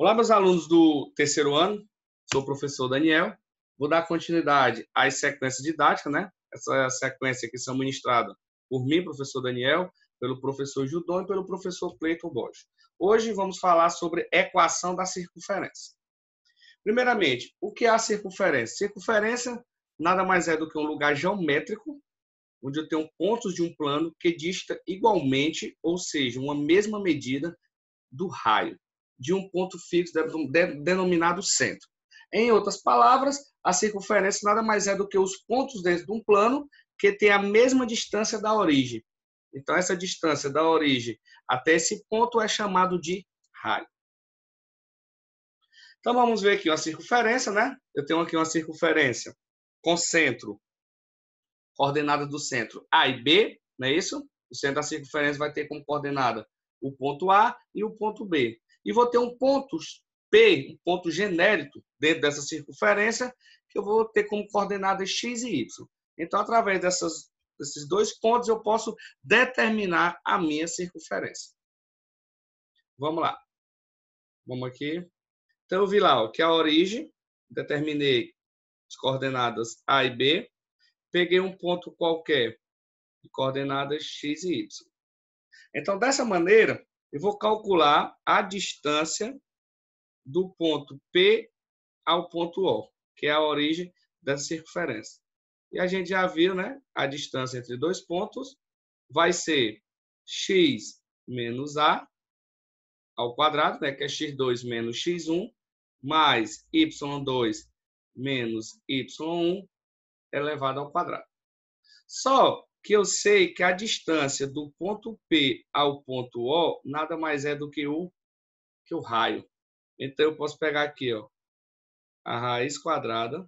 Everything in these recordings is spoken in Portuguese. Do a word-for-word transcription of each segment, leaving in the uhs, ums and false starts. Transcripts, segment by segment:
Olá, meus alunos do terceiro ano, sou o professor Daniel. Vou dar continuidade às sequências didáticas, né? Essa sequência aqui são ministradas por mim, professor Daniel, pelo professor Judon e pelo professor Cleiton Borges. Hoje vamos falar sobre equação da circunferência. Primeiramente, o que é a circunferência? Circunferência nada mais é do que um lugar geométrico, onde eu tenho pontos de um plano que dista igualmente, ou seja, uma mesma medida do raio de um ponto fixo denominado centro. Em outras palavras, a circunferência nada mais é do que os pontos dentro de um plano que tem a mesma distância da origem. Então, essa distância da origem até esse ponto é chamado de raio. Então, vamos ver aqui uma circunferência, né? Eu tenho aqui uma circunferência com centro, coordenada do centro A e B, não é isso? O centro da circunferência vai ter como coordenada o ponto A e o ponto B. E vou ter um ponto P, um ponto genérico dentro dessa circunferência, que eu vou ter como coordenadas X e Y. Então, através dessas, desses dois pontos, eu posso determinar a minha circunferência. Vamos lá. Vamos aqui. Então, eu vi lá ó, que a origem, determinei as coordenadas A e B, peguei um ponto qualquer de coordenadas X e Y. Então, dessa maneira, eu vou calcular a distância do ponto P ao ponto O, que é a origem dessa circunferência. E a gente já viu, né? A distância entre dois pontos vai ser x menos a ao quadrado, né? Que é x dois menos x um, mais y dois menos y um elevado ao quadrado. Só que eu sei que a distância do ponto P ao ponto O nada mais é do que o, que o raio. Então, eu posso pegar aqui ó, a raiz quadrada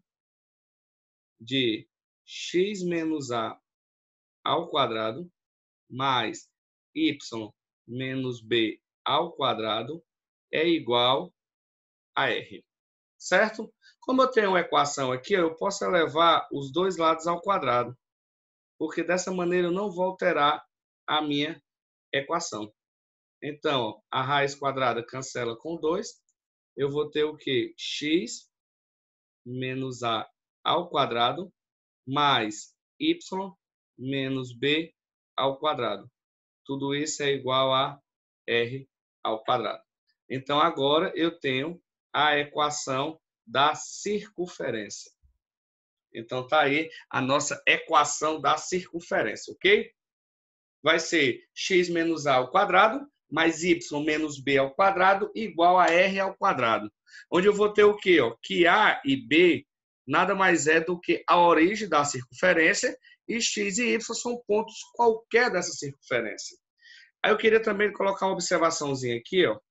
de x menos a ao quadrado mais y menos b ao quadrado é igual a r. Certo? Como eu tenho uma equação aqui, eu posso elevar os dois lados ao quadrado, porque dessa maneira eu não vou alterar a minha equação. Então, a raiz quadrada cancela com dois. Eu vou ter o quê? X menos a ao quadrado mais y menos b ao quadrado. Tudo isso é igual a r ao quadrado. Então, agora eu tenho a equação da circunferência. Então, tá aí a nossa equação da circunferência, ok? Vai ser x menos a ao quadrado mais y menos b ao quadrado igual a r ao quadrado. Onde eu vou ter o quê? Ó? Que a e b nada mais é do que a origem da circunferência e x e y são pontos qualquer dessa circunferência. Aí eu queria também colocar uma observaçãozinha aqui, ó.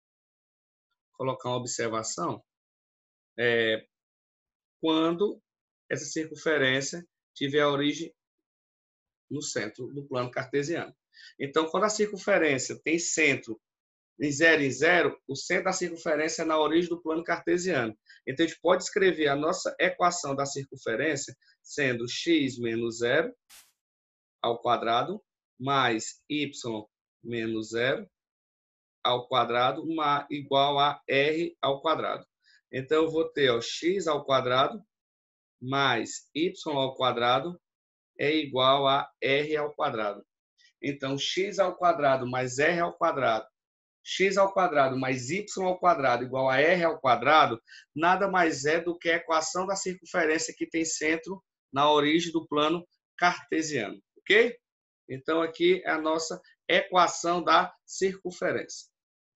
Colocar uma observação é, quando essa circunferência tiver a origem no centro do plano cartesiano. Então, quando a circunferência tem centro em zero em zero, o centro da circunferência é na origem do plano cartesiano. Então, a gente pode escrever a nossa equação da circunferência sendo x menos zero ao quadrado mais y menos zero ao quadrado igual a r ao quadrado. Então, eu vou ter ó, x ao quadrado mais y ao quadrado é igual a r ao quadrado. Então, x ao quadrado mais r ao quadrado, x ao quadrado mais y ao quadrado igual a r ao quadrado, nada mais é do que a equação da circunferência que tem centro na origem do plano cartesiano, ok? Então, aqui é a nossa equação da circunferência.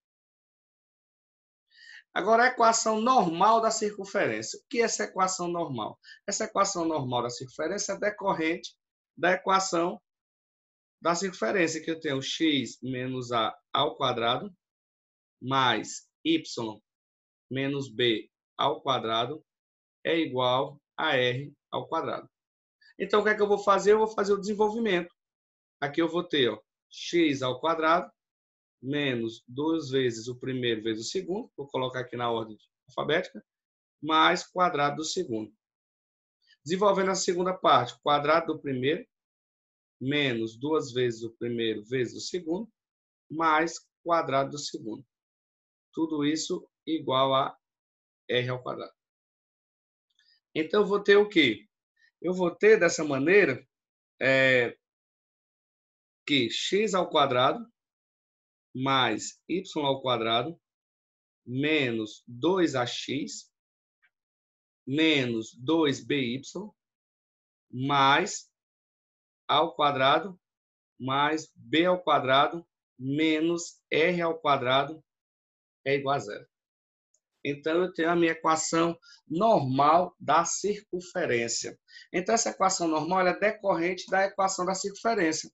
Agora, a equação normal da circunferência. O que é essa equação normal? Essa equação normal da circunferência é decorrente da equação da circunferência, que eu tenho x menos a ao quadrado mais y menos b ao quadrado é igual a r ao quadrado. Então, o que é que eu vou fazer? Eu vou fazer o desenvolvimento. Aqui eu vou ter ó, x ao quadrado menos duas vezes o primeiro vezes o segundo, vou colocar aqui na ordem alfabética, mais quadrado do segundo. Desenvolvendo a segunda parte, quadrado do primeiro, menos duas vezes o primeiro vezes o segundo, mais quadrado do segundo. Tudo isso igual a R ao quadrado. Então, eu vou ter o quê? Eu vou ter, dessa maneira, é, que x ao quadrado mais y ao quadrado menos dois a x menos dois b y mais a ao quadrado mais b ao quadrado menos r ao quadrado é igual a zero. Então, eu tenho a minha equação normal da circunferência. Então, essa equação normal é decorrente da equação da circunferência.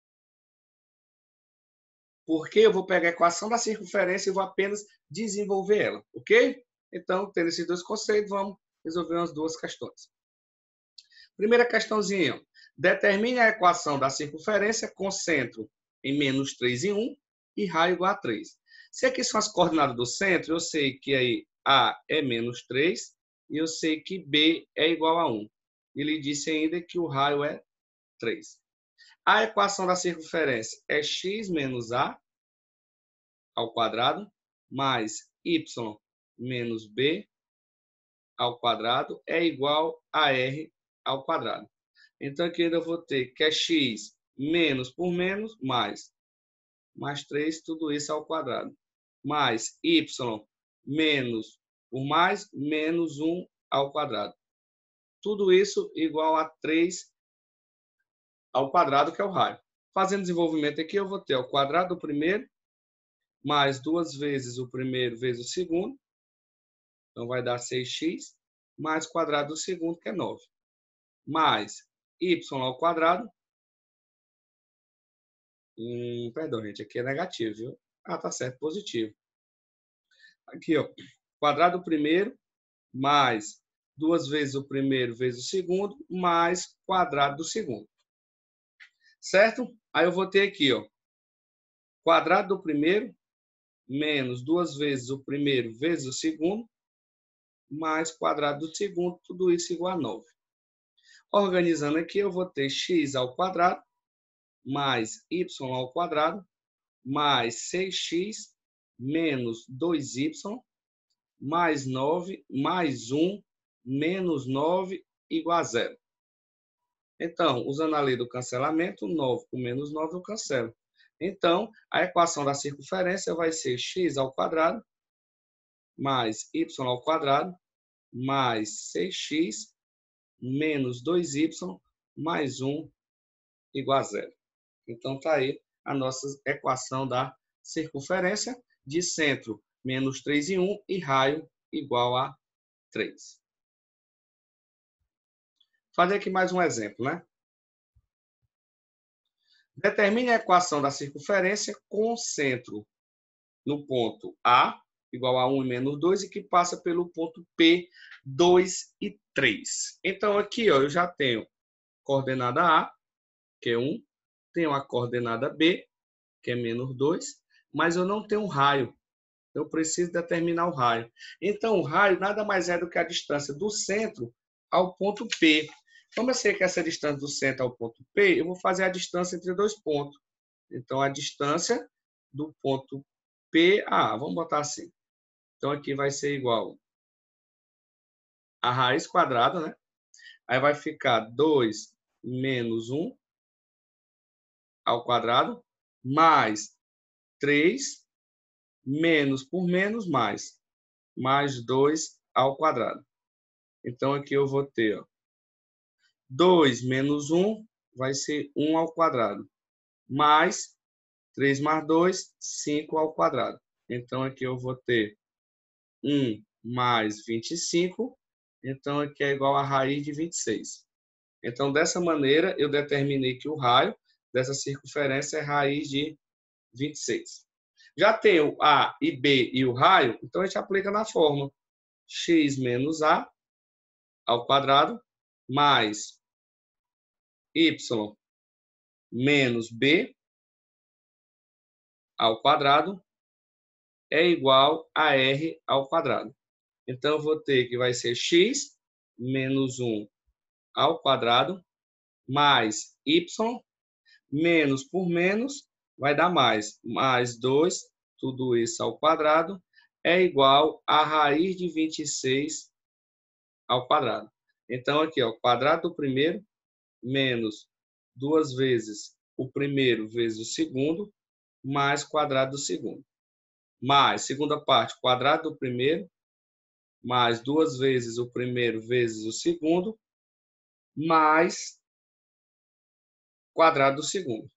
Porque eu vou pegar a equação da circunferência e vou apenas desenvolver ela, ok? Então, tendo esses dois conceitos, vamos resolver umas duas questões. Primeira questãozinha. Determine a equação da circunferência com centro em menos três e um e raio igual a três. Se aqui são as coordenadas do centro, eu sei que aí A é menos três e eu sei que B é igual a um. Ele disse ainda que o raio é três. A equação da circunferência é x menos A ao quadrado mais y menos B ao quadrado é igual a R ao quadrado. Então, aqui ainda vou ter que é x menos por menos, mais, mais três, tudo isso ao quadrado. Mais y menos por mais, menos um ao quadrado. Tudo isso igual a três ao quadrado, que é o raio. Fazendo desenvolvimento aqui, eu vou ter o quadrado do primeiro, mais duas vezes o primeiro vezes o segundo. Então, vai dar seis x, mais o quadrado do segundo, que é nove. Mais y ao quadrado. Hum, perdão, gente, aqui é negativo, viu? Ah, tá certo, positivo. Aqui, ó, quadrado do primeiro, mais duas vezes o primeiro vezes o segundo, mais quadrado do segundo. Certo? Aí eu vou ter aqui, ó, quadrado do primeiro, menos duas vezes o primeiro vezes o segundo, mais quadrado do segundo, tudo isso igual a nove. Organizando aqui, eu vou ter x ao quadrado, mais y ao quadrado, mais seis x, menos dois y, mais nove, mais um, menos nove, igual a zero. Então, usando a lei do cancelamento, nove com menos nove eu cancelo. Então, a equação da circunferência vai ser x ao quadrado, mais y ao quadrado, mais seis x, menos dois y, mais um, igual a zero. Então, está aí a nossa equação da circunferência de centro, menos três e um, e raio igual a três. Vou fazer aqui mais um exemplo, né? Determine a equação da circunferência com centro no ponto A, igual a um e menos dois, e que passa pelo ponto P, dois e três. Então, aqui, ó, eu já tenho coordenada A, que é um, tenho a coordenada B, que é menos dois, mas eu não tenho um raio. Eu preciso determinar o raio. Então, o raio nada mais é do que a distância do centro ao ponto P. Como eu sei que essa distância do centro ao ponto P, eu vou fazer a distância entre dois pontos. Então, a distância do ponto P, ah, vamos botar assim. Então, aqui vai ser igual a raiz quadrada, né? Aí vai ficar dois menos um ao quadrado, mais três, menos por menos, mais, mais dois ao quadrado. Então, aqui eu vou ter, ó, dois menos um vai ser um ao quadrado, mais três mais dois, cinco ao quadrado. Então, aqui eu vou ter um mais vinte e cinco, então aqui é igual a raiz de vinte e seis. Então, dessa maneira, eu determinei que o raio dessa circunferência é raiz de vinte e seis. Já tenho A e B e o raio, então a gente aplica na fórmula x menos A ao quadrado mais y menos B ao quadrado é igual a R ao quadrado. Então, eu vou ter que vai ser x menos um ao quadrado mais y menos por menos vai dar mais. Mais dois, tudo isso ao quadrado, é igual a raiz de vinte e seis ao quadrado. Então, aqui, ó, quadrado do primeiro menos duas vezes o primeiro vezes o segundo, mais quadrado do segundo. Mais, segunda parte, quadrado do primeiro, mais duas vezes o primeiro vezes o segundo, mais quadrado do segundo.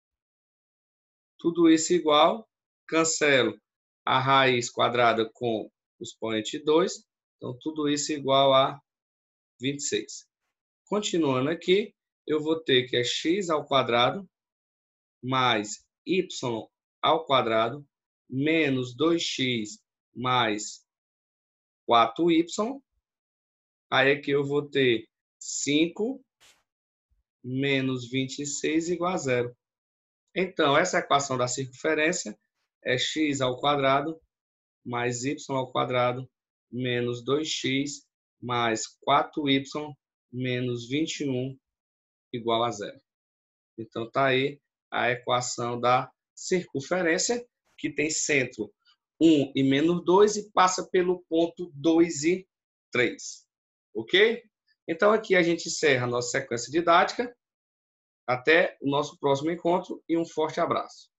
Tudo isso igual, cancelo a raiz quadrada com o expoente dois, então tudo isso igual a vinte e seis. Continuando aqui, eu vou ter que é x ao quadrado mais y ao quadrado menos dois x mais quatro y. Aí aqui eu vou ter cinco menos vinte e seis igual a zero. Então, essa equação da circunferência é x ao quadrado mais y ao quadrado menos dois x mais quatro y menos vinte e um igual a zero. Então, está aí a equação da circunferência, que tem centro um e menos dois e passa pelo ponto dois e três. Ok? Então, aqui a gente encerra a nossa sequência didática. Até o nosso próximo encontro e um forte abraço.